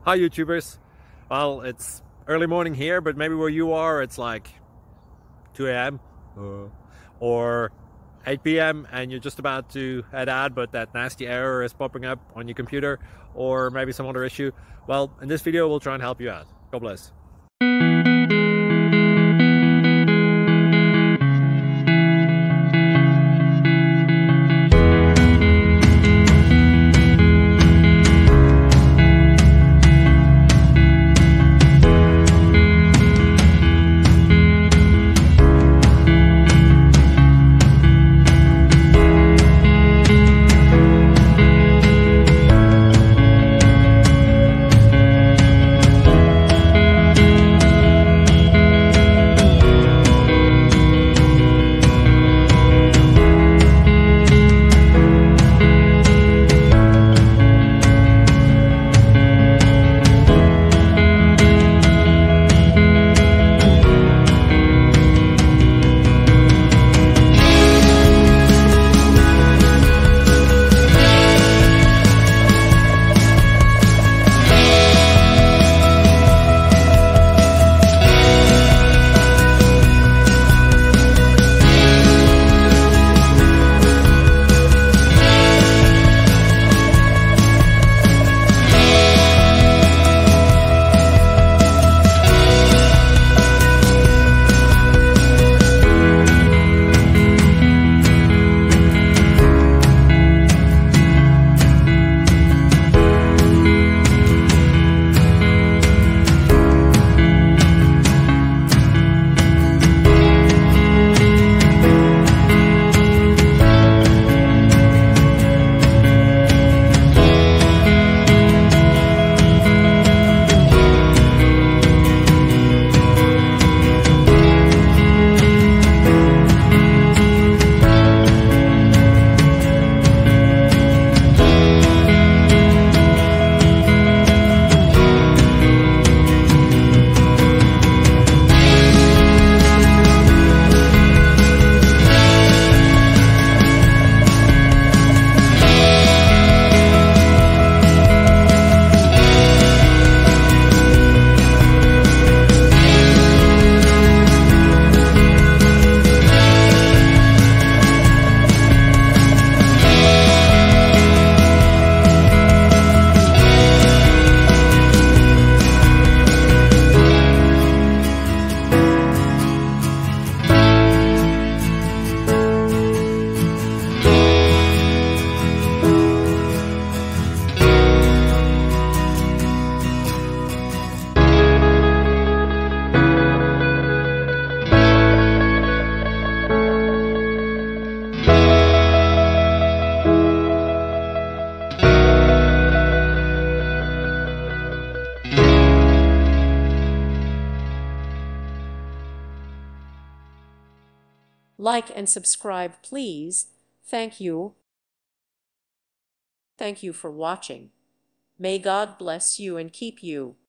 Hi YouTubers. Well, it's early morning here, but maybe where you are it's like 2 a.m. or 8 p.m. and you're just about to head out, but that nasty error is popping up on your computer, or maybe some other issue. Well, in this video we'll try and help you out. God bless. Like and subscribe, please. Thank you. Thank you for watching. May God bless you and keep you.